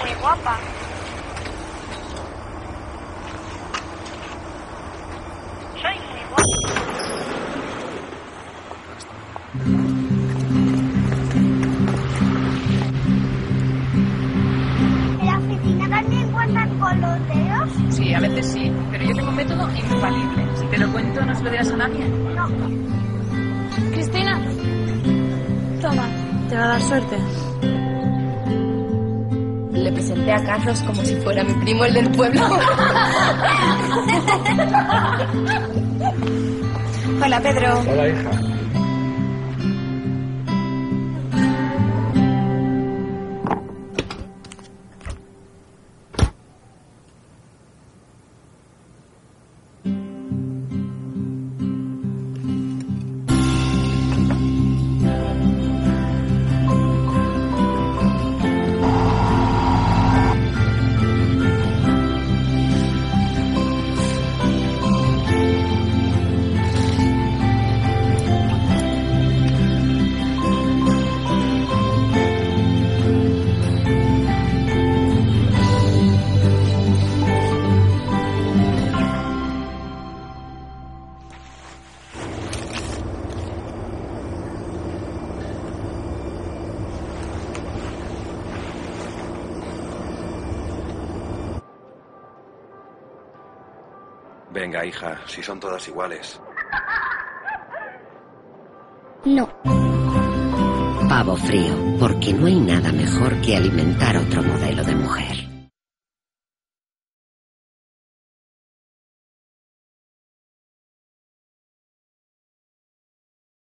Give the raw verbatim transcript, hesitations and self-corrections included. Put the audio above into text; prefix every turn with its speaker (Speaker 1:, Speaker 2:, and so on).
Speaker 1: muy guapa. Soy muy guapa. ¿En la oficina también cuentan con los dedos?
Speaker 2: Sí, a veces sí, pero yo tengo un método infalible. Si te lo cuento, no se lo dirás a nadie.
Speaker 1: No.
Speaker 3: Cristina, toma, te va a dar suerte.
Speaker 4: Le presenté a Carlos como si fuera mi primo, el del pueblo.
Speaker 3: Hola, Pedro.
Speaker 5: Hola, hija.
Speaker 6: Venga, hija, si son todas iguales.
Speaker 1: No.
Speaker 7: Pavo frío, porque no hay nada mejor que alimentar otro modelo de mujer.